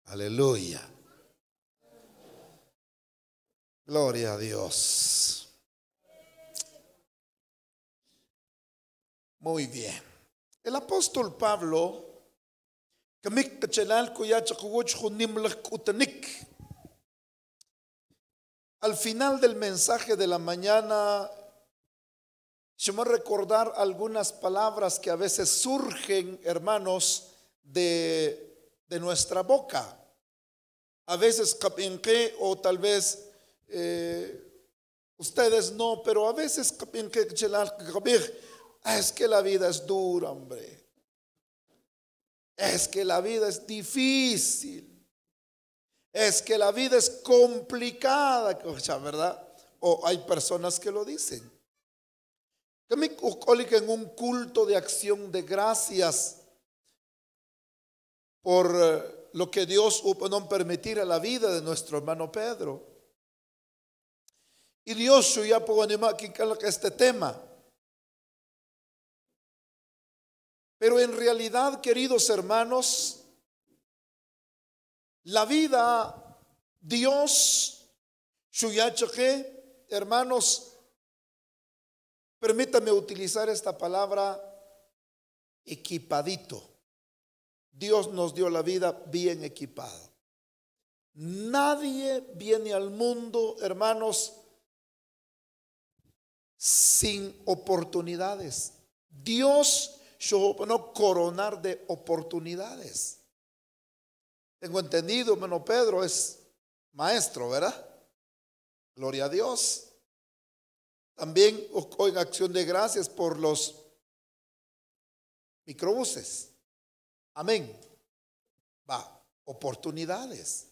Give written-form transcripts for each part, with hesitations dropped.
Aleluya. Gloria a Dios. Muy bien. El apóstol Pablo, al final del mensaje de la mañana, yo me recordar algunas palabras que a veces surgen, hermanos, de nuestra boca. A veces o tal vez ustedes no, pero a veces es que la vida es dura, hombre. Es que la vida es difícil. Es que la vida es complicada, ¿verdad? O hay personas que lo dicen. Que me en un culto de acción de gracias por lo que Dios no permitir a la vida de nuestro hermano Pedro. Y Dios ya puedo animar este tema. Pero en realidad, queridos hermanos, la vida, Dios, hermanos, permítame utilizar esta palabra, equipadito. Dios nos dio la vida bien equipado. Nadie viene al mundo, hermanos, sin oportunidades. Dios no coronar de oportunidades. Tengo entendido, hermano Pedro es maestro, ¿verdad? Gloria a Dios. También hoy en acción de gracias por los microbuses. Amén. Va, oportunidades.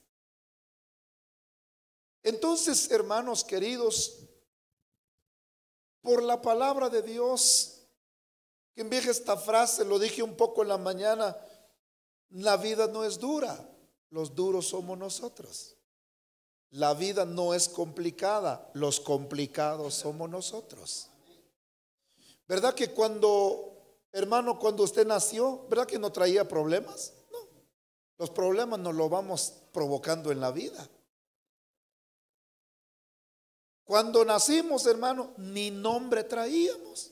Entonces, hermanos queridos, por la palabra de Dios, que envía esta frase, lo dije un poco en la mañana, la vida no es dura, los duros somos nosotros. La vida no es complicada, los complicados somos nosotros. ¿Verdad que hermano, cuando usted nació, ¿verdad que no traía problemas? No, los problemas nos los vamos provocando en la vida. Cuando nacimos, hermano, ni nombre traíamos.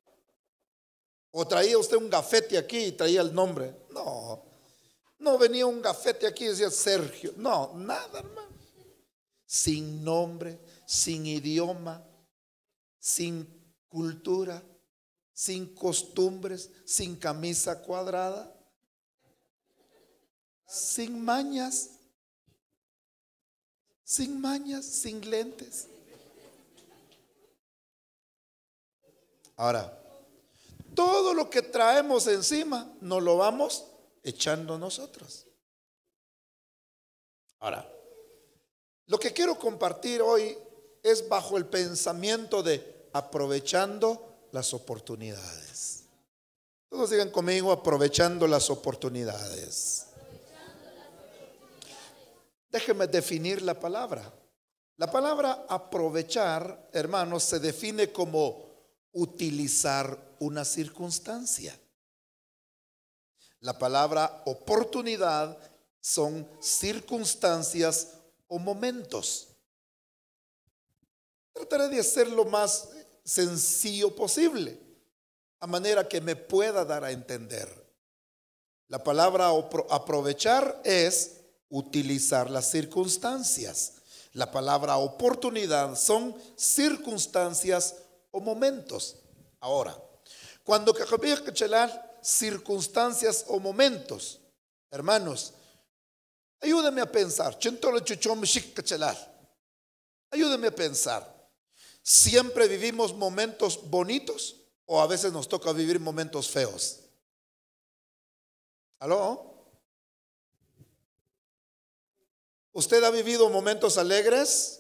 O traía usted un gafete aquí y traía el nombre. No venía un gafete aquí y decía Sergio. No, nada, hermano. Sin nombre, sin idioma, sin cultura, sin costumbres, sin camisa cuadrada, sin mañas, sin lentes. Ahora, todo lo que traemos encima nos lo vamos echando nosotros. Ahora, lo que quiero compartir hoy es bajo el pensamiento de aprovechando las oportunidades. Todos digan conmigo, aprovechando las oportunidades. Déjenme definir la palabra. La palabra aprovechar, hermanos, se define como utilizar una circunstancia. La palabra oportunidad son circunstancias o momentos. Trataré de hacer lo más sencillo posible, a manera que me pueda dar a entender. La palabra aprovechar es utilizar las circunstancias. La palabra oportunidad son circunstancias o momentos. Ahora, cuando circunstancias o momentos, hermanos, ayúdenme a pensar. Ayúdenme a pensar. ¿Siempre vivimos momentos bonitos o a veces nos toca vivir momentos feos? ¿Aló? ¿Usted ha vivido momentos alegres?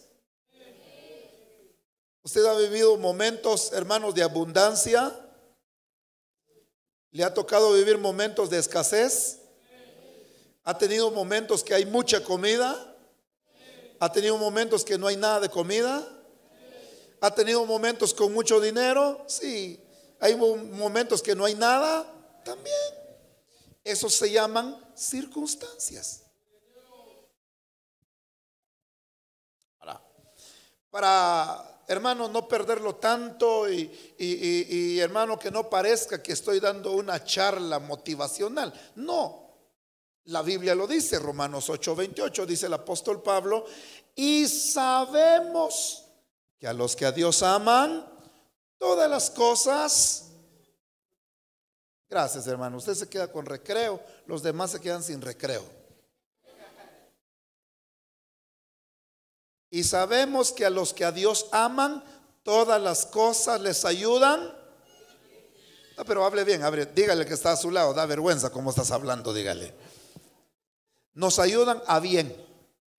¿Usted ha vivido momentos, hermanos, de abundancia? ¿Le ha tocado vivir momentos de escasez? ¿Ha tenido momentos que hay mucha comida? ¿Ha tenido momentos que no hay nada de comida? ¿Ha tenido momentos con mucho dinero? Sí. ¿Hay momentos que no hay nada? También. Esos se llaman circunstancias. para, hermano, no perderlo tanto hermano, que no parezca que estoy dando una charla motivacional. No, la Biblia lo dice, Romanos 8:28, dice el apóstol Pablo, y sabemos que a los que a Dios aman, todas las cosas. Gracias, hermano. Usted se queda con recreo, los demás se quedan sin recreo. Y sabemos que a los que a Dios aman, todas las cosas les ayudan. No, pero hable bien, dígale que está a su lado, da vergüenza como estás hablando, dígale. Nos ayudan a bien.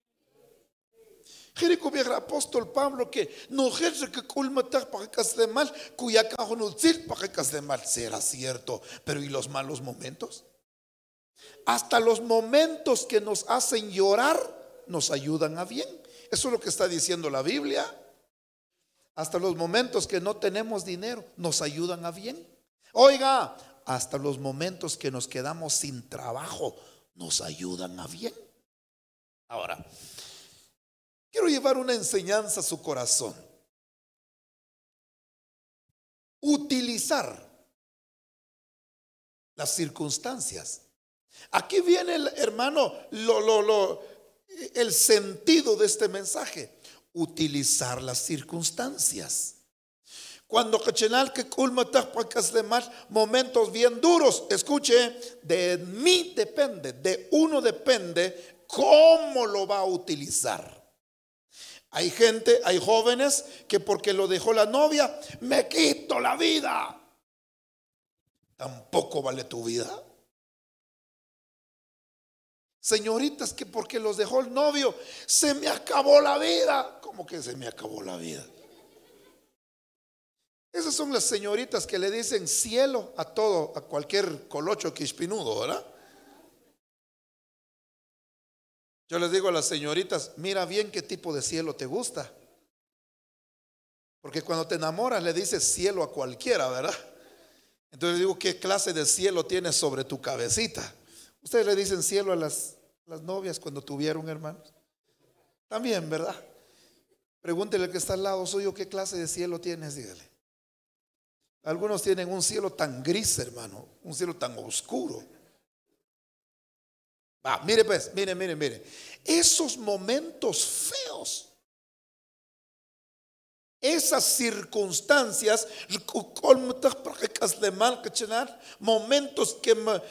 Jerico vieja apóstol Pablo que no ejerce que culmatar para que de mal, cuya cajo no para que de mal. Será cierto, pero ¿y los malos momentos? Hasta los momentos que nos hacen llorar nos ayudan a bien. Eso es lo que está diciendo la Biblia. Hasta los momentos que no tenemos dinero nos ayudan a bien. Oiga, hasta los momentos que nos quedamos sin trabajo nos ayudan a bien. Ahora, quiero llevar una enseñanza a su corazón. Utilizar las circunstancias. Aquí viene, hermano, el sentido de este mensaje. Utilizar las circunstancias. Cuando momentos bien duros, escuche, de mí depende, de uno depende cómo lo va a utilizar. Hay gente, hay jóvenes que porque lo dejó la novia, me quito la vida. Tampoco vale tu vida. Señoritas que porque los dejó el novio, se me acabó la vida. ¿Cómo que se me acabó la vida? Esas son las señoritas que le dicen cielo a todo, a cualquier colocho quispinudo, ¿verdad? Yo les digo a las señoritas, mira bien qué tipo de cielo te gusta. Porque cuando te enamoras le dices cielo a cualquiera, ¿verdad? Entonces les digo, ¿qué clase de cielo tienes sobre tu cabecita? Ustedes le dicen cielo a las novias cuando tuvieron hermanos. También, ¿verdad? Pregúntele al que está al lado suyo, ¿qué clase de cielo tienes? Dígale. Algunos tienen un cielo tan gris, hermano, un cielo tan oscuro. Mire pues, mire. Esos momentos feos, esas circunstancias, momentos que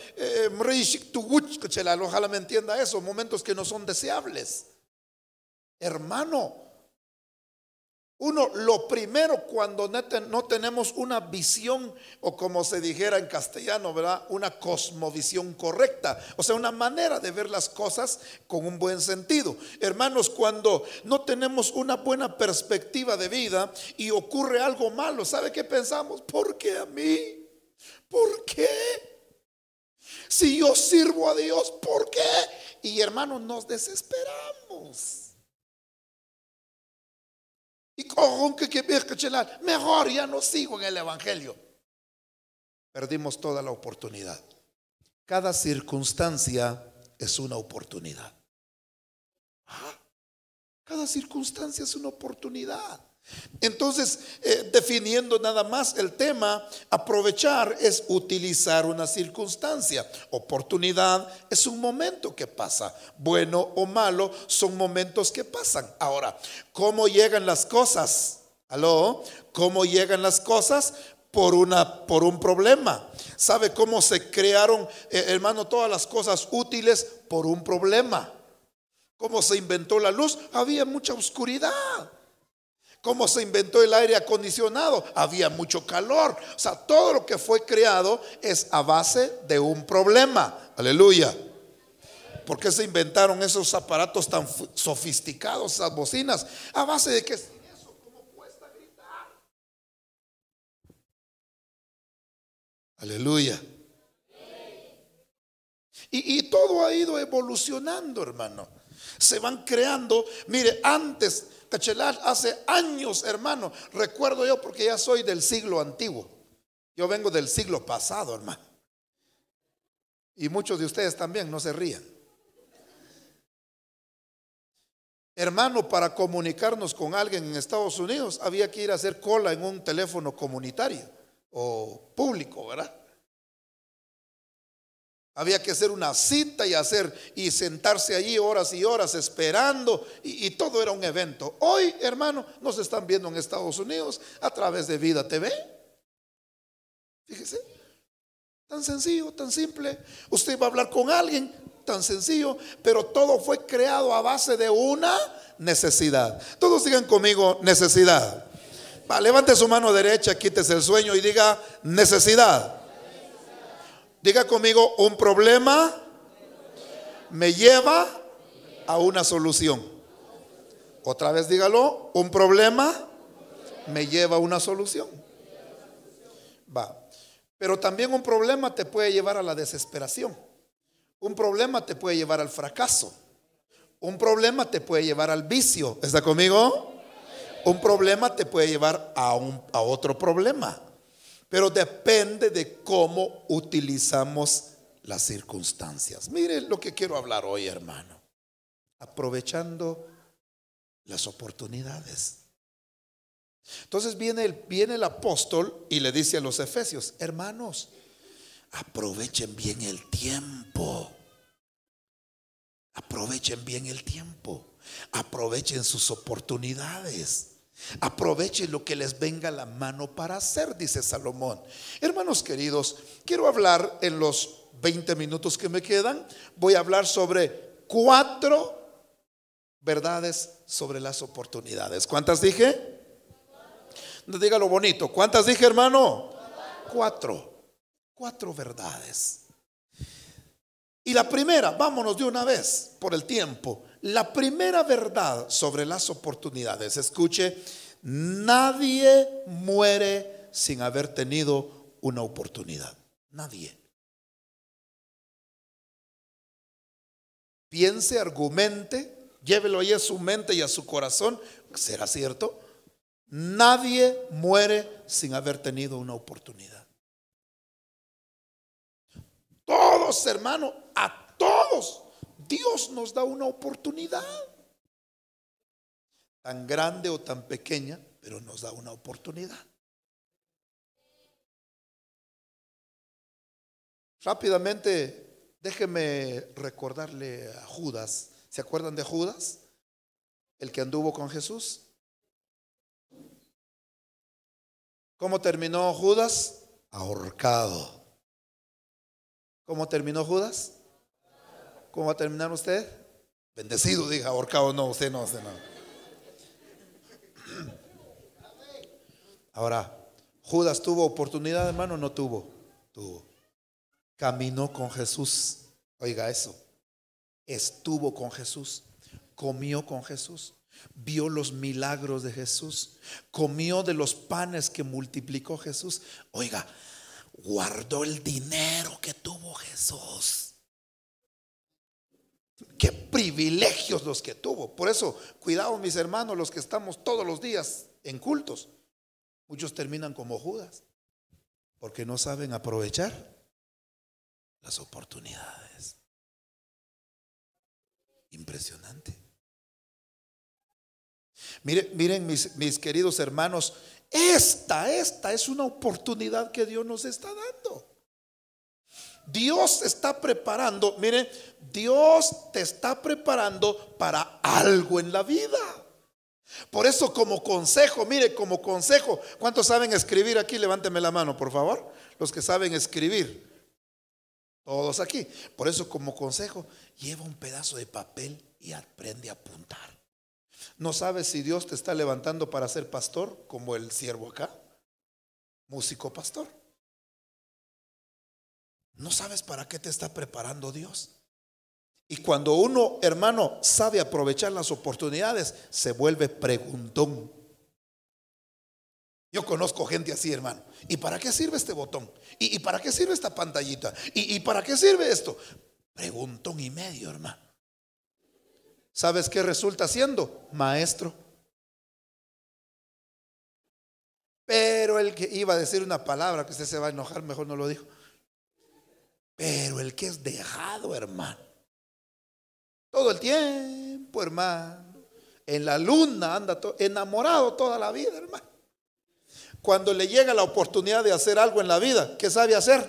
ojalá me entienda eso, momentos que no son deseables. Hermano, uno, lo primero, cuando no tenemos una visión, o como se dijera en castellano, ¿verdad? Una cosmovisión correcta, o sea, una manera de ver las cosas con un buen sentido. Hermanos, cuando no tenemos una buena perspectiva de vida y ocurre algo malo, ¿sabe qué pensamos? ¿Por qué a mí? ¿Por qué? Si yo sirvo a Dios, ¿por qué? Y hermanos, nos desesperamos. Y mejor ya no sigo en el evangelio. Perdimos toda la oportunidad. Cada circunstancia es una oportunidad. Cada circunstancia es una oportunidad. Entonces, definiendo nada más el tema, aprovechar es utilizar una circunstancia. Oportunidad es un momento que pasa. Bueno o malo son momentos que pasan. Ahora, ¿cómo llegan las cosas? ¿Aló? ¿Cómo llegan las cosas? Por un problema. ¿Sabe cómo se crearon, hermano, todas las cosas útiles? Por un problema. ¿Cómo se inventó la luz? Había mucha oscuridad. ¿Cómo se inventó el aire acondicionado? Había mucho calor. O sea, todo lo que fue creado es a base de un problema. Aleluya. ¿Por qué se inventaron esos aparatos tan sofisticados, esas bocinas? A base de que sin eso, ¿cómo cuesta gritar? Aleluya. Y todo ha ido evolucionando, hermano. Se van creando. Mire, antes, hace años, hermano, recuerdo yo, porque ya soy del siglo antiguo. Yo vengo del siglo pasado, hermano. Y muchos de ustedes también, no se rían. Hermano, para comunicarnos con alguien en Estados Unidos había que ir a hacer cola en un teléfono comunitario o público, ¿verdad? Había que hacer una cita y sentarse allí horas y horas esperando y todo era un evento. Hoy, hermano, nos están viendo en Estados Unidos a través de Vida TV. Fíjese, tan sencillo, tan simple. Usted va a hablar con alguien, tan sencillo, pero todo fue creado a base de una necesidad. Todos digan conmigo, necesidad. Va, levante su mano derecha, quítese el sueño y diga necesidad. Diga conmigo, un problema me lleva a una solución. Otra vez dígalo, un problema me lleva a una solución. Va. Pero también un problema te puede llevar a la desesperación. Un problema te puede llevar al fracaso. Un problema te puede llevar al vicio. ¿Está conmigo? Un problema te puede llevar a otro problema. Pero depende de cómo utilizamos las circunstancias. Mire lo que quiero hablar hoy, hermano. Aprovechando las oportunidades. Entonces viene el apóstol y le dice a los efesios: hermanos, aprovechen bien el tiempo. Aprovechen bien el tiempo. Aprovechen sus oportunidades. Aprovechen lo que les venga a la mano para hacer, dice Salomón. Hermanos queridos, quiero hablar en los 20 minutos que me quedan. Voy a hablar sobre 4 verdades sobre las oportunidades. ¿Cuántas dije? Dígalo bonito. ¿Cuántas dije, hermano? 4 verdades. Y la primera, vámonos de una vez por el tiempo. La primera verdad sobre las oportunidades, escuche: nadie muere sin haber tenido una oportunidad. Nadie. Piense, argumente, llévelo ahí a su mente y a su corazón. ¿Será cierto? Nadie muere sin haber tenido una oportunidad. Todos, hermano, a todos Dios nos da una oportunidad, tan grande o tan pequeña, pero nos da una oportunidad. Rápidamente, déjeme recordarle a Judas. ¿Se acuerdan de Judas? El que anduvo con Jesús. ¿Cómo terminó Judas? Ahorcado. ¿Cómo terminó Judas? ¿Cómo va a terminar usted? Bendecido, diga. Ahorcado no, usted no. Ahora, ¿Judas tuvo oportunidad, hermano? No tuvo. Tuvo. Caminó con Jesús. Oiga eso. Estuvo con Jesús. Comió con Jesús. Vio los milagros de Jesús. Comió de los panes que multiplicó Jesús. Oiga, guardó el dinero que tuvo Jesús. Qué privilegios los que tuvo. Por eso, cuidado, mis hermanos, los que estamos todos los días en cultos. Muchos terminan como Judas, porque no saben aprovechar las oportunidades. Impresionante. Miren mis queridos hermanos, esta es una oportunidad que Dios nos está dando. Dios está preparando, mire, Dios te está preparando para algo en la vida. Por eso, como consejo, mire, como consejo, ¿cuántos saben escribir aquí? Levánteme la mano, por favor. Los que saben escribir, todos aquí. Por eso, como consejo, lleva un pedazo de papel y aprende a apuntar. ¿No sabes si Dios te está levantando para ser pastor, como el siervo acá? Músico pastor. ¿No sabes para qué te está preparando Dios? Y cuando uno, hermano, sabe aprovechar las oportunidades, se vuelve preguntón. Yo conozco gente así, hermano. ¿Y para qué sirve este botón? ¿Y para qué sirve esta pantallita? ¿Y para qué sirve esto? Preguntón y medio, hermano. ¿Sabes qué resulta siendo? Maestro. Pero el que iba a decir una palabra que usted se va a enojar, mejor no lo dijo. Pero el que es dejado, hermano, todo el tiempo, hermano, En la luna anda enamorado toda la vida, hermano. Cuando le llega la oportunidad de hacer algo en la vida, ¿qué sabe hacer?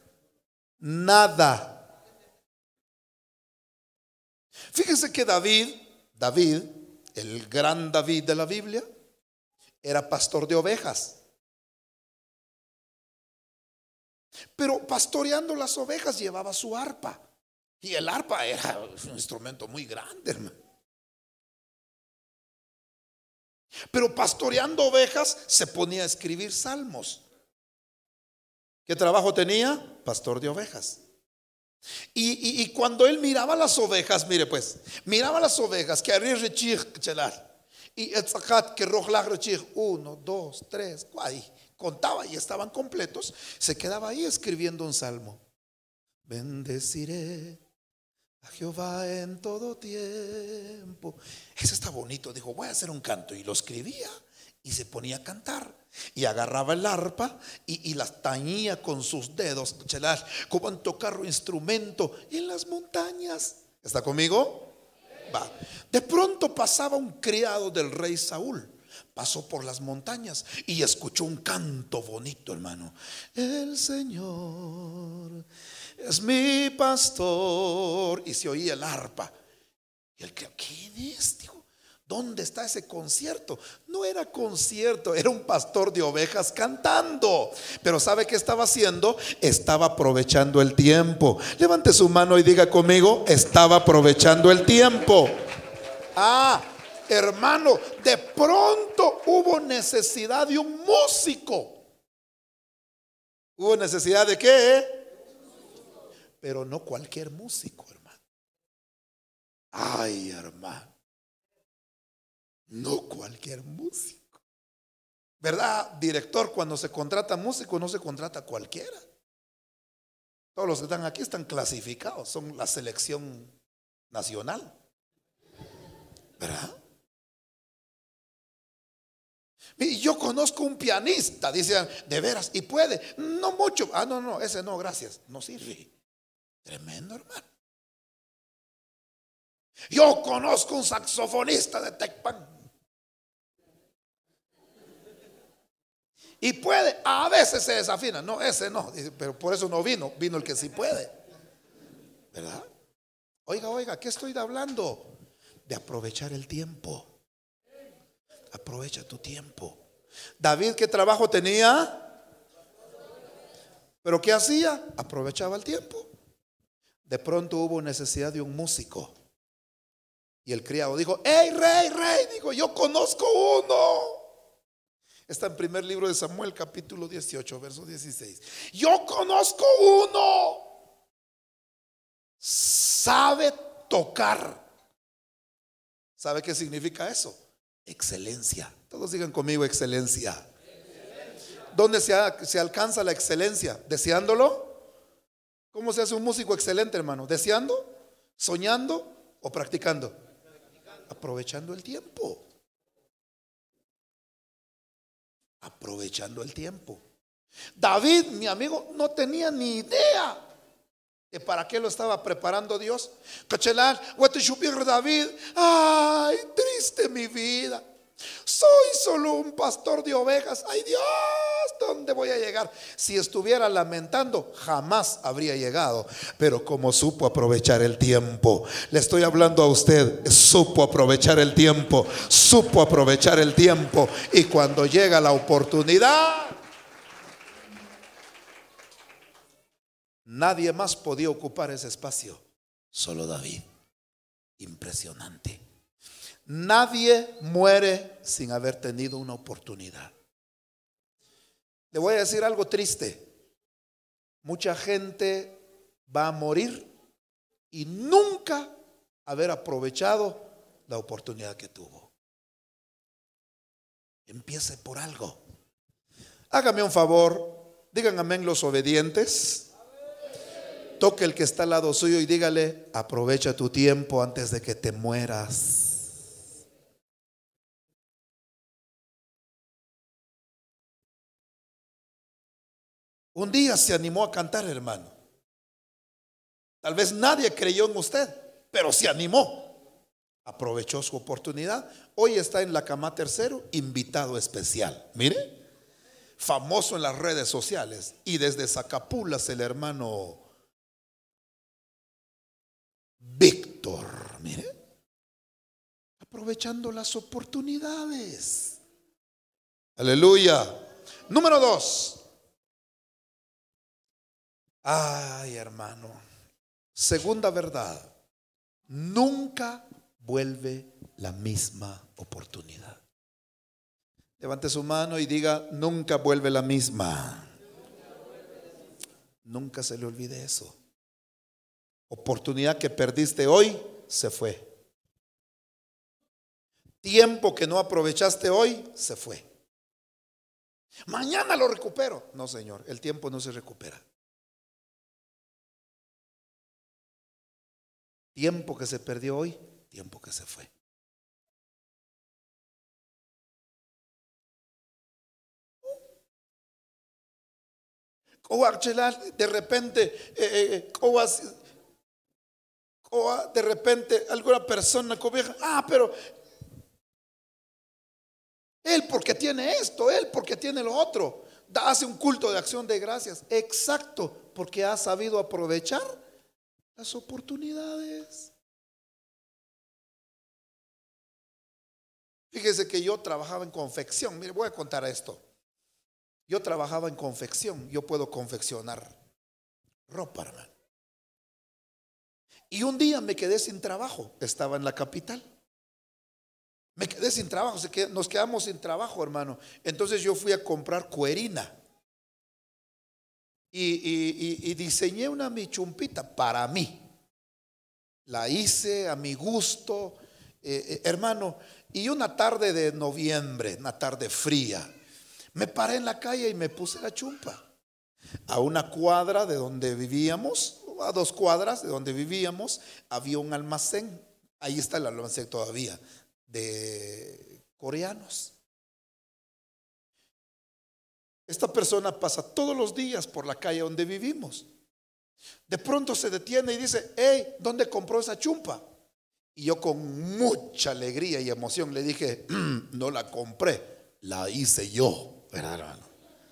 Nada. Fíjense que David, el gran David de la Biblia, era pastor de ovejas. Pero pastoreando las ovejas llevaba su arpa. Y el arpa era un instrumento muy grande, hermano. Pero pastoreando ovejas se ponía a escribir salmos. ¿Qué trabajo tenía? Pastor de ovejas. Y cuando él miraba las ovejas, mire pues, miraba las ovejas que haría rechig chelar. Y etzakat que rojlag rechig, 1, 2, 3, ahí contaba y estaban completos. Se quedaba ahí escribiendo un salmo. Bendeciré a Jehová en todo tiempo. Eso está bonito. Dijo, voy a hacer un canto. Y lo escribía y se ponía a cantar. Y agarraba el arpa y las tañía con sus dedos, como en tocar un instrumento en las montañas. ¿Está conmigo? Va. De pronto pasaba un criado del rey Saúl. Pasó por las montañas y escuchó un canto bonito, hermano. El Señor es mi pastor. Y se oía el arpa. Y él creyó, ¿quién es? Dijo, ¿dónde está ese concierto? No era concierto, era un pastor de ovejas cantando. Pero ¿sabe qué estaba haciendo? Estaba aprovechando el tiempo. Levante su mano y diga conmigo, estaba aprovechando el tiempo. Hermano, de pronto hubo necesidad de un músico. ¿Hubo necesidad de qué? Pero no cualquier músico, hermano. Ay, hermano, no cualquier músico. ¿Verdad, director? Cuando se contrata músico no se contrata cualquiera. Todos los que están aquí están clasificados, son la selección nacional, ¿verdad? Y yo conozco un pianista, dicen, de veras, y puede, no mucho. No, ese no, gracias, no sirve. Tremendo, hermano. Yo conozco un saxofonista de Tecpan y puede, a veces se desafina. No, ese no, pero por eso no vino el que sí puede, ¿verdad? Oiga, ¿qué estoy hablando? De aprovechar el tiempo. Aprovecha tu tiempo. David, ¿qué trabajo tenía? ¿Pero qué hacía? Aprovechaba el tiempo. De pronto hubo necesidad de un músico. Y el criado dijo, hey, rey, digo, yo conozco uno. Está en primer libro de Samuel, capítulo 18, verso 16. Yo conozco uno. Sabe tocar. ¿Sabe qué significa eso? Excelencia. Todos digan conmigo excelencia. ¿Dónde se alcanza la excelencia? ¿Deseándolo? ¿Cómo se hace un músico excelente, hermano? ¿Deseando? ¿Soñando? ¿O practicando? Aprovechando el tiempo. Aprovechando el tiempo. David, mi amigo, no tenía ni idea de para qué lo estaba preparando Dios. Cachelar, David, ay, triste mi vida. Soy solo un pastor de ovejas. Ay, Dios, ¿dónde voy a llegar? Si estuviera lamentando, jamás habría llegado. Pero como supo aprovechar el tiempo, le estoy hablando a usted, supo aprovechar el tiempo, supo aprovechar el tiempo. Y cuando llega la oportunidad, nadie más podía ocupar ese espacio, solo David. Impresionante. Nadie muere sin haber tenido una oportunidad. Le voy a decir algo triste. Mucha gente va a morir y nunca haber aprovechado la oportunidad que tuvo. Empiece por algo. Hágame un favor, digan amén los obedientes. Toque el que está al lado suyo y dígale, aprovecha tu tiempo antes de que te mueras. Un día se animó a cantar, hermano. Tal vez nadie creyó en usted, pero se animó. Aprovechó su oportunidad. Hoy está en la cama tercero, invitado especial. Mire, famoso en las redes sociales. Y desde Zacapulas el hermano Víctor, mire, aprovechando las oportunidades. Aleluya. Número 2. Ay, hermano. Segunda verdad. Nunca vuelve la misma oportunidad. Levante su mano y diga: nunca vuelve la misma. Nunca se le olvide eso. Oportunidad que perdiste hoy, se fue. Tiempo que no aprovechaste hoy, se fue. Mañana lo recupero. No, señor, el tiempo no se recupera. Tiempo que se perdió hoy, tiempo que se fue. De repente, de repente alguna persona cobija: pero él porque tiene esto, él porque tiene lo otro. Hace un culto de acción de gracias. Exacto, porque ha sabido aprovechar las oportunidades. Fíjese que yo trabajaba en confección. Mire, voy a contar esto. Yo trabajaba en confección. Yo puedo confeccionar ropa, hermano. Y un día me quedé sin trabajo. Estaba en la capital. Me quedé sin trabajo. Nos quedamos sin trabajo, hermano. Entonces yo fui a comprar cuerina. Y diseñé una michumpita para mí. La hice a mi gusto, hermano. Y una tarde de noviembre, una tarde fría, me paré en la calle y me puse la chumpa. A una cuadra de donde vivíamos, a 2 cuadras de donde vivíamos, había un almacén. Ahí está el almacén todavía, de coreanos. Esta persona pasa todos los días por la calle donde vivimos. De pronto se detiene y dice: hey, ¿dónde compró esa chumpa? Y yo con mucha alegría y emoción le dije: no la compré, la hice yo, ¿verdad, hermano?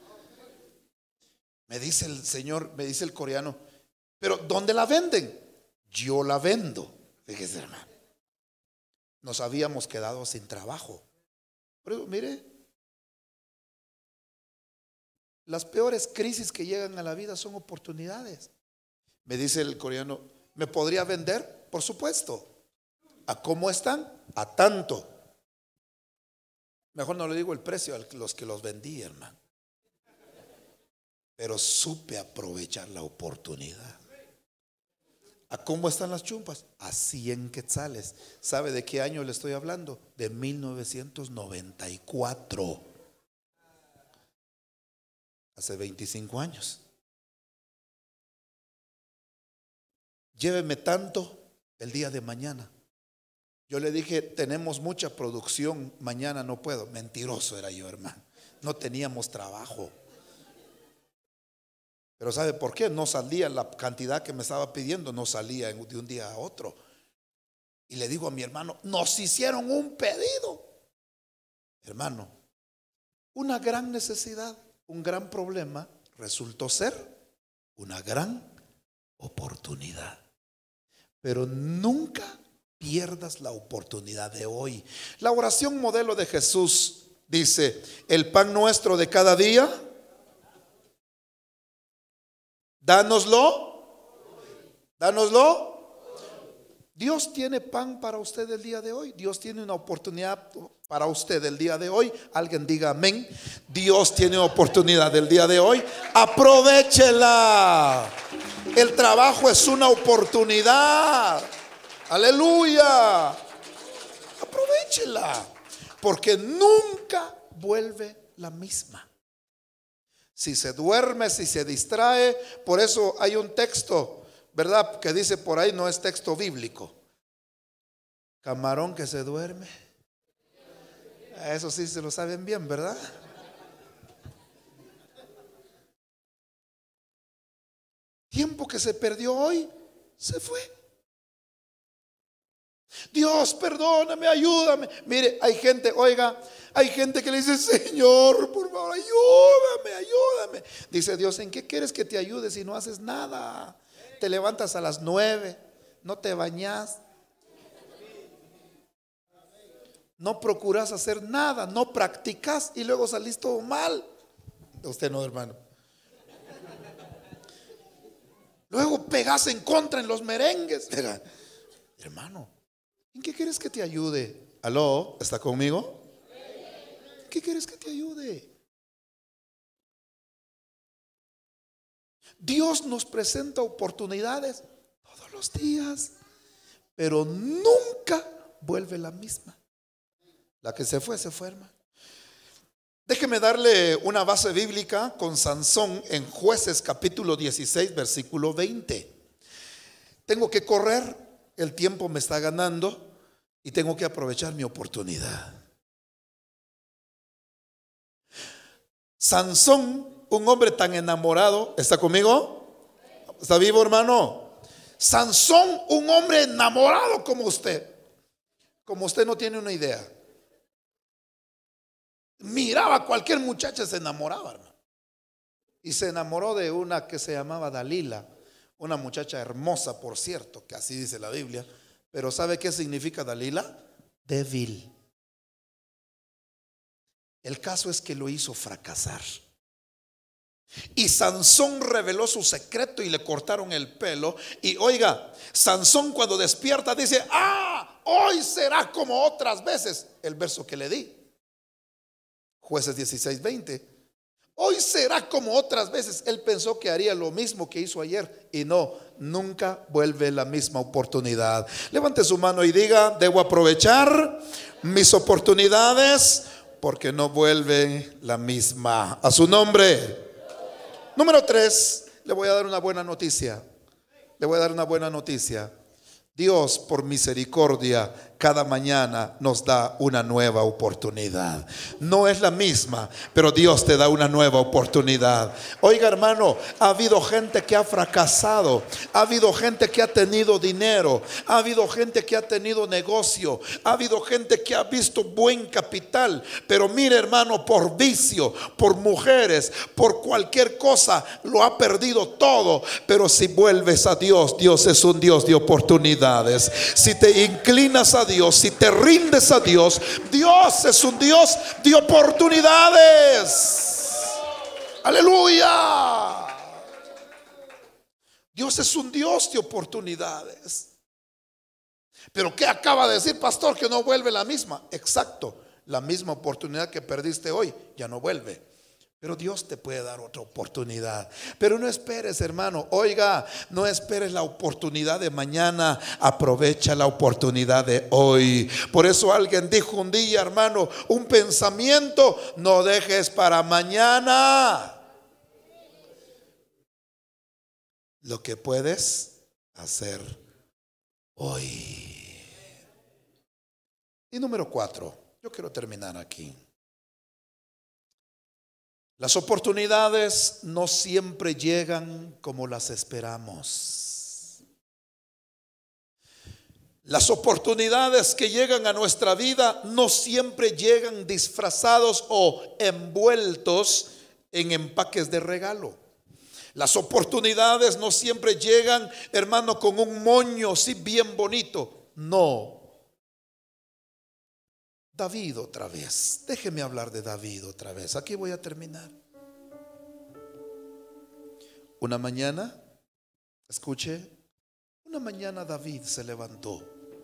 Me dice el señor, me dice el coreano: pero ¿dónde la venden? Yo la vendo. Fíjese, hermano, nos habíamos quedado sin trabajo. Pero mire, las peores crisis que llegan a la vida son oportunidades. Me dice el coreano: ¿me podría vender? Por supuesto. ¿A cómo están? A tanto. Mejor no le digo el precio a los que los vendí, hermano. Pero supe aprovechar la oportunidad. ¿A cómo están las chumpas? A 100 quetzales. ¿Sabe de qué año le estoy hablando? De 1994. Hace 25 años. Lléveme tanto el día de mañana. Yo le dije: tenemos mucha producción, mañana no puedo. Mentiroso era yo, hermano. No teníamos trabajo. Pero ¿sabe por qué? No salía la cantidad que me estaba pidiendo, no salía de un día a otro. Y le digo a mi hermano: nos hicieron un pedido. Hermano, una gran necesidad, un gran problema resultó ser una gran oportunidad. Pero nunca pierdas la oportunidad de hoy. La oración modelo de Jesús dice: el pan nuestro de cada día, dánoslo. Dios tiene pan para usted el día de hoy. Dios tiene una oportunidad para usted el día de hoy. Alguien diga amén. Dios tiene oportunidad el día de hoy. Aprovéchela. El trabajo es una oportunidad. Aleluya. Aprovéchela, porque nunca vuelve la misma. Si se duerme, si se distrae. Por eso hay un texto, ¿verdad?, que dice por ahí, no es texto bíblico: camarón que se duerme. Eso sí se lo saben bien, ¿verdad? Tiempo que se perdió hoy, se fue. Dios, perdóname, ayúdame. Mire, hay gente, oiga, hay gente que le dice: Señor, por favor, ayúdame, ayúdame. Dice Dios: ¿en qué quieres que te ayude si no haces nada? Te levantas a las 9, no te bañas, no procuras hacer nada, no practicas y luego salís todo mal. Usted no, hermano. Luego pegas en contra en los merengues. Hermano, ¿en qué quieres que te ayude? ¿Aló? ¿Está conmigo? ¿En qué quieres que te ayude? Dios nos presenta oportunidades todos los días, pero nunca vuelve la misma. La que se fue, hermano. Déjeme darle una base bíblica con Sansón en Jueces capítulo 16, versículo 20. Tengo que correr, el tiempo me está ganando y tengo que aprovechar mi oportunidad. Sansón, un hombre tan enamorado, ¿está conmigo? ¿Está vivo, hermano? Sansón, un hombre enamorado como usted no tiene una idea. Miraba a cualquier muchacha, se enamoraba, hermano. Y se enamoró de una que se llamaba Dalila, una muchacha hermosa, por cierto, que así dice la Biblia. Pero ¿sabe qué significa Dalila? Débil. El caso es que lo hizo fracasar. Y Sansón reveló su secreto y le cortaron el pelo. Y oiga, Sansón cuando despierta dice: hoy será como otras veces. El verso que le di, Jueces 16, 20. Hoy será como otras veces. Él pensó que haría lo mismo que hizo ayer, y no, nunca vuelve la misma oportunidad. Levante su mano y diga: debo aprovechar mis oportunidades porque no vuelve la misma. A su nombre. Número 3, le voy a dar una buena noticia. Le voy a dar una buena noticia. Dios, por misericordia, cada mañana nos da una nueva oportunidad. No es la misma, pero Dios te da una nueva oportunidad. Oiga, hermano, ha habido gente que ha fracasado, ha habido gente que ha tenido dinero, ha habido gente que ha tenido negocio, ha habido gente que ha visto buen capital, pero mire, hermano, por vicio, por mujeres, por cualquier cosa, lo ha perdido todo. Pero si vuelves a Dios, Dios es un Dios de oportunidades. Si te inclinas a Dios, si te rindes a Dios, Dios es un Dios de oportunidades. Aleluya. Dios es un Dios de oportunidades. Pero ¿qué acaba de decir, pastor? Que no vuelve la misma. Exacto, la misma oportunidad que perdiste hoy ya no vuelve. Pero Dios te puede dar otra oportunidad. Pero no esperes, hermano. Oiga, no esperes la oportunidad de mañana. Aprovecha la oportunidad de hoy. Por eso alguien dijo un día, hermano, un pensamiento no dejes para mañana lo que puedes hacer hoy. Y número 4, yo quiero terminar aquí. Las oportunidades no siempre llegan como las esperamos. Las oportunidades que llegan a nuestra vida no siempre llegan disfrazados o envueltos en empaques de regalo. Las oportunidades no siempre llegan, hermano, con un moño así bien bonito. No. David otra vez. Déjeme hablar de David otra vez. Aquí voy a terminar. Una mañana, escuche, una mañana David se levantó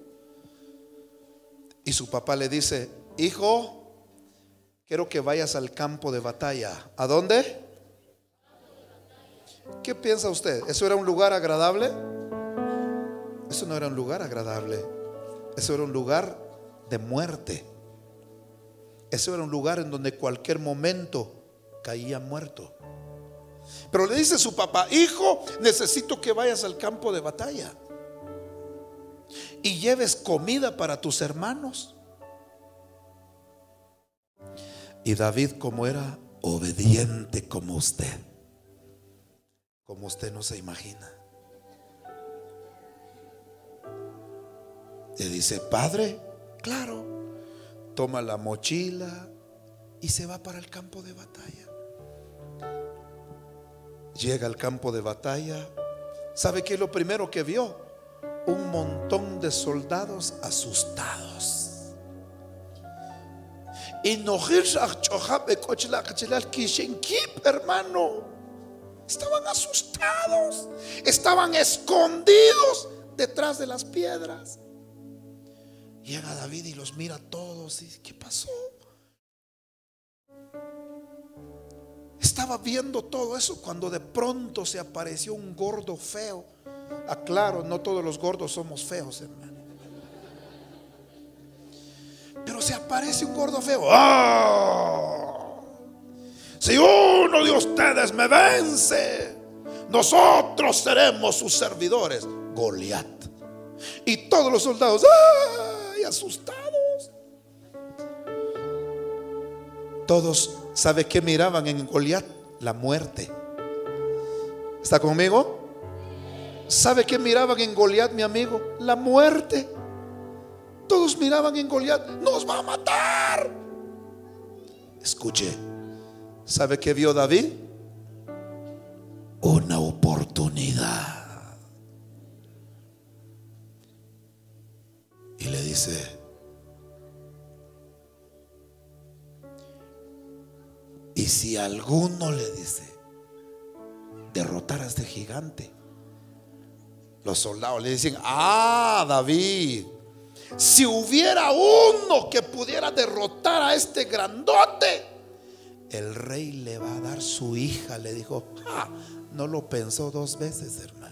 y su papá le dice: hijo, quiero que vayas al campo de batalla. ¿A dónde? ¿Qué piensa usted? ¿Eso era un lugar agradable? Eso no era un lugar agradable. Eso era un lugar de muerte. Eso era un lugar en donde cualquier momento caía muerto. Pero le dice su papá: hijo, necesito que vayas al campo de batalla y lleves comida para tus hermanos. Y David, como era obediente como usted no se imagina, Le dice: Padre, claro. Toma la mochila y se va para el campo de batalla. Llega al campo de batalla. ¿Sabe qué es lo primero que vio? Un montón de soldados asustados. Y hermano, estaban asustados, estaban escondidos detrás de las piedras. Llega David y los mira a todos y dice: ¿qué pasó? Estaba viendo todo eso cuando de pronto se apareció un gordo feo. Aclaro, no todos los gordos somos feos, hermano. Pero se aparece un gordo feo. ¡Oh! Si uno de ustedes me vence, nosotros seremos sus servidores. Goliat. Y todos los soldados, ¡ay!, asustados. Todos, ¿sabe qué miraban en Goliat? La muerte. ¿Está conmigo? ¿Sabe qué miraban en Goliat, mi amigo? La muerte. Todos miraban en Goliat: nos va a matar. Escuche, ¿sabe qué vio David? Una oportunidad. Y le dice: y si alguno, le dice, derrotar a este gigante. Los soldados le dicen: ah, David, si hubiera uno que pudiera derrotar a este grandote, el rey le va a dar su hija. Le dijo: ah, no lo pensó dos veces, hermano.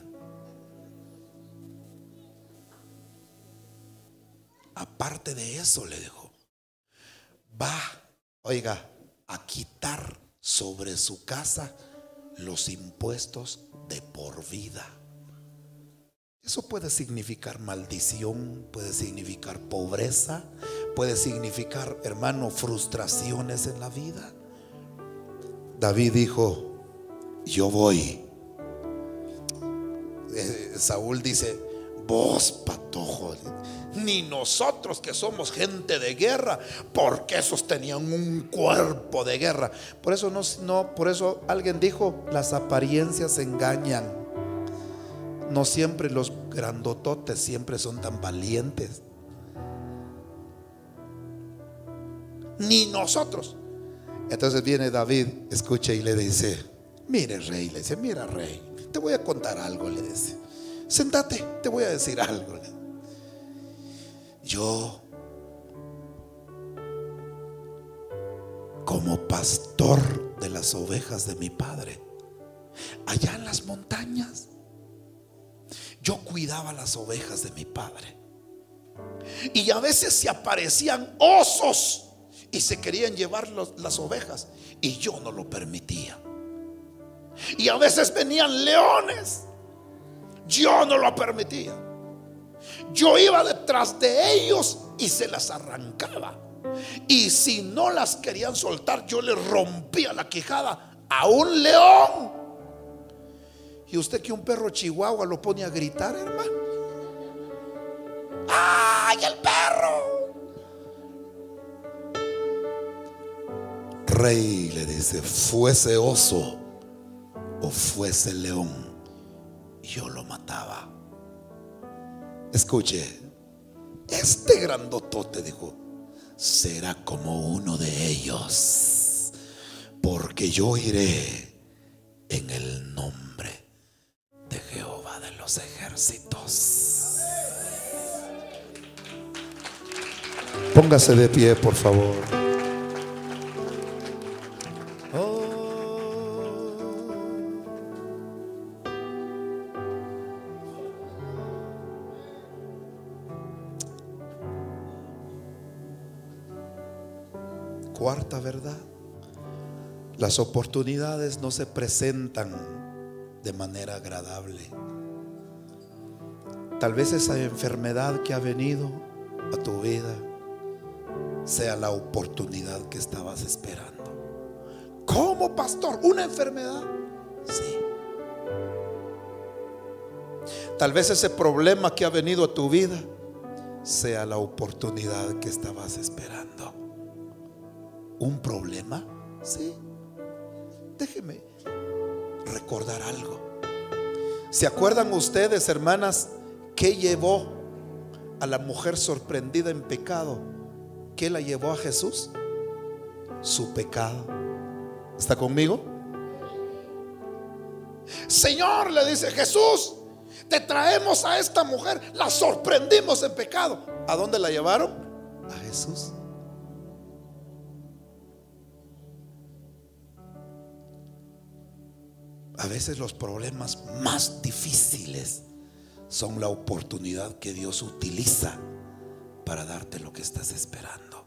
Aparte de eso, le dijo: va, oiga, a quitar sobre su casa los impuestos de por vida. Eso puede significar maldición, puede significar pobreza, puede significar, hermano, frustraciones en la vida. David dijo: yo voy. Saúl dice: vos, patojo, ni nosotros que somos gente de guerra, porque esos tenían un cuerpo de guerra. Por eso por eso alguien dijo: las apariencias engañan. No siempre los grandototes siempre son tan valientes. Ni nosotros. Entonces viene David, escucha, y le dice: mire, rey, le dice: mira, rey, te voy a contar algo, le dice. Sentate, te voy a decir algo. Yo, como pastor de las ovejas de mi padre, allá en las montañas, yo cuidaba las ovejas de mi padre. Y a veces se aparecían osos y se querían llevar las ovejas, y yo no lo permitía. Y a veces venían leones, yo no lo permitía. Yo iba detrás de ellos y se las arrancaba. Y si no las querían soltar, yo les rompía la quijada a un león. Y usted que un perro chihuahua lo pone a gritar, hermano. ¡Ay, el perro! Rey, le dice: fuese oso o fuese león, yo lo mataba. Escuche, este grandotote, dijo, será como uno de ellos, porque yo iré en el nombre de Jehová de los ejércitos. Póngase de pie, por favor. Cuarta verdad: las oportunidades no se presentan de manera agradable. Tal vez esa enfermedad que ha venido a tu vida sea la oportunidad que estabas esperando. ¿Cómo, pastor? ¿Una enfermedad? Sí. Tal vez ese problema que ha venido a tu vida sea la oportunidad que estabas esperando. ¿Un problema? Sí. Déjeme recordar algo. ¿Se acuerdan ustedes, hermanas, qué llevó a la mujer sorprendida en pecado? ¿Qué la llevó a Jesús? Su pecado. ¿Está conmigo? Señor, le dice Jesús, te traemos a esta mujer, la sorprendimos en pecado. ¿A dónde la llevaron? A Jesús. A veces los problemas más difíciles son la oportunidad que Dios utiliza para darte lo que estás esperando.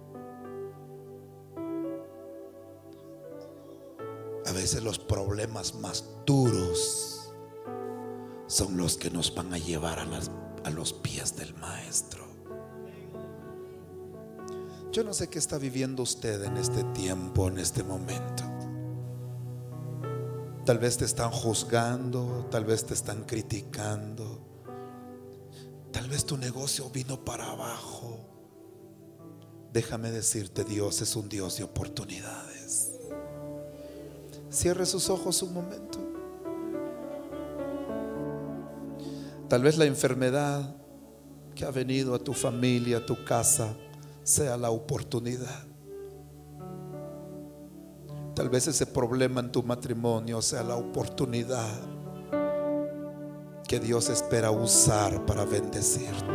A veces los problemas más duros son los que nos van a llevar a los pies del Maestro. Yo no sé qué está viviendo usted en este tiempo, en este momento. Tal vez te están juzgando, tal vez te están criticando, tal vez tu negocio vino para abajo. Déjame decirte, Dios es un Dios de oportunidades. Cierre sus ojos un momento. Tal vez la enfermedad que ha venido a tu familia, a tu casa, sea la oportunidad. Tal vez ese problema en tu matrimonio sea la oportunidad que Dios espera usar para bendecirte.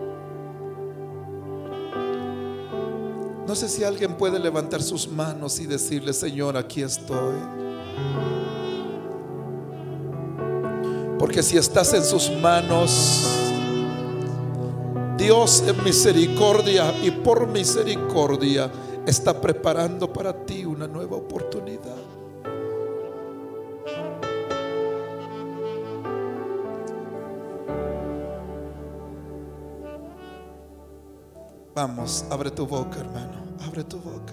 No sé si alguien puede levantar sus manos y decirle: Señor, aquí estoy. Porque si estás en sus manos, Dios en misericordia y por misericordia está preparando para ti una nueva oportunidad. Vamos, abre tu boca, hermano, abre tu boca.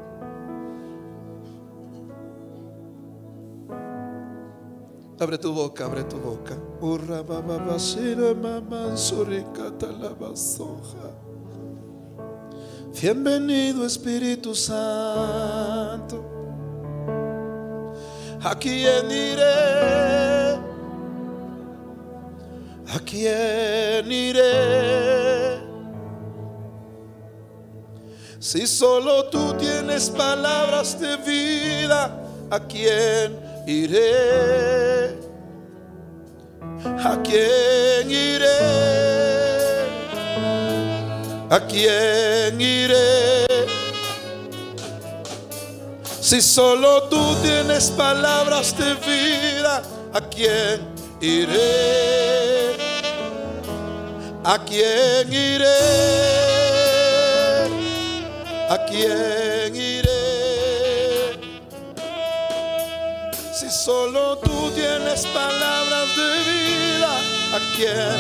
Abre tu boca, abre tu boca. Bienvenido Espíritu Santo. ¿A quién iré? ¿A quién iré? Si solo tú tienes palabras de vida, ¿a quién iré? ¿A quién iré? ¿A quién iré? Si solo tú tienes palabras de vida, ¿a quién iré? ¿A quién iré? ¿A quién iré? Si solo tú tienes palabras de vida, ¿a quién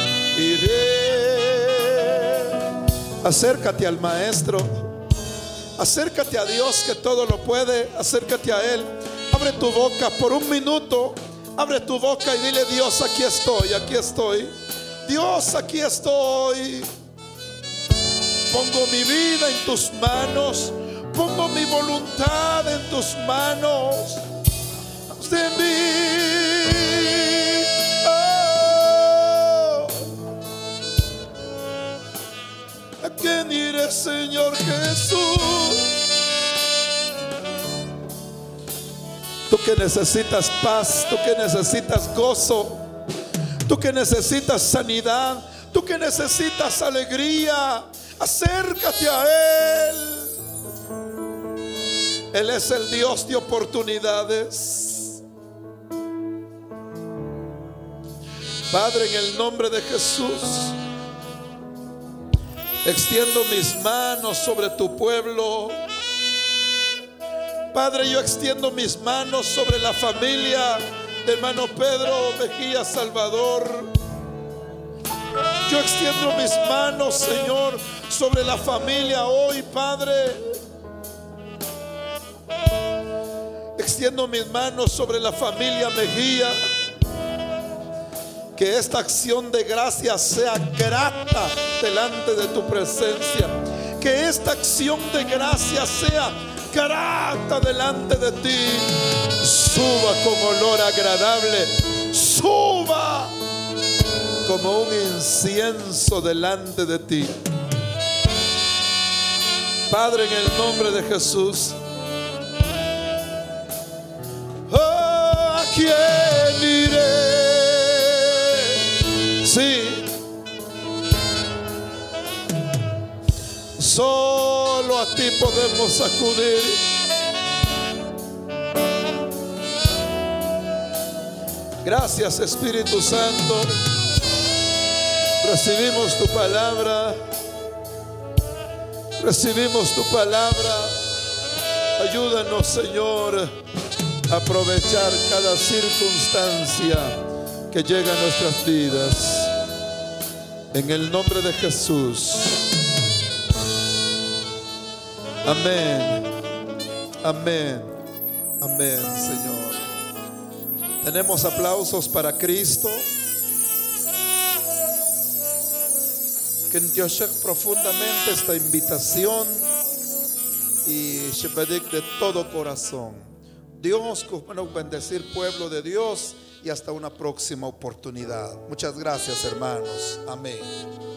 iré? Acércate al Maestro, acércate a Dios que todo lo puede, acércate a Él. Abre tu boca por un minuto, abre tu boca y dile: Dios, aquí estoy, aquí estoy. Dios, aquí estoy. Pongo mi vida en tus manos, pongo mi voluntad en tus manos. Haz de mí, oh. ¿A quién iré, Señor Jesús? Tú que necesitas paz, tú que necesitas gozo, tú que necesitas sanidad, tú que necesitas alegría, acércate a Él. Él es el Dios de oportunidades. Padre, en el nombre de Jesús, extiendo mis manos sobre tu pueblo. Padre, yo extiendo mis manos sobre la familia de hermano Pedro Mejía Salvador. Yo extiendo mis manos, Señor, sobre la familia hoy, Padre. Extiendo mis manos sobre la familia Mejía. Que esta acción de gracia sea grata delante de tu presencia. Que esta acción de gracia sea grata delante de ti. Suba con olor agradable. Suba como un incienso delante de ti. Padre, en el nombre de Jesús. Oh, ¿a quién iré? Sí, solo a ti podemos acudir. Gracias, Espíritu Santo. Recibimos tu palabra. Recibimos tu palabra. Ayúdanos, Señor, a aprovechar cada circunstancia que llega a nuestras vidas. En el nombre de Jesús. Amén. Amén. Amén, Señor. Tenemos aplausos para Cristo. Que entiendan profundamente esta invitación y se bendiga de todo corazón. Dios nos bendecir, pueblo de Dios, y hasta una próxima oportunidad. Muchas gracias, hermanos. Amén.